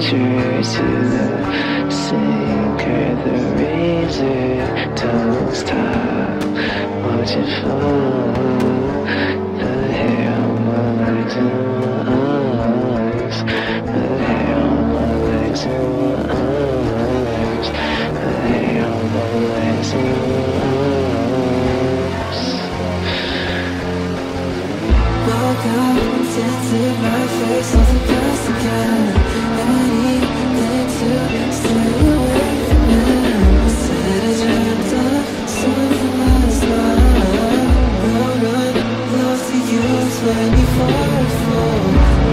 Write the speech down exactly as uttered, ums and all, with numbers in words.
true to the sinker, the razor tongues top. Watch it fall, the hair on my legs and my arms, the hair on my legs and my arms, the hair on my legs and my arms. Woke up, tinted my face off the past again.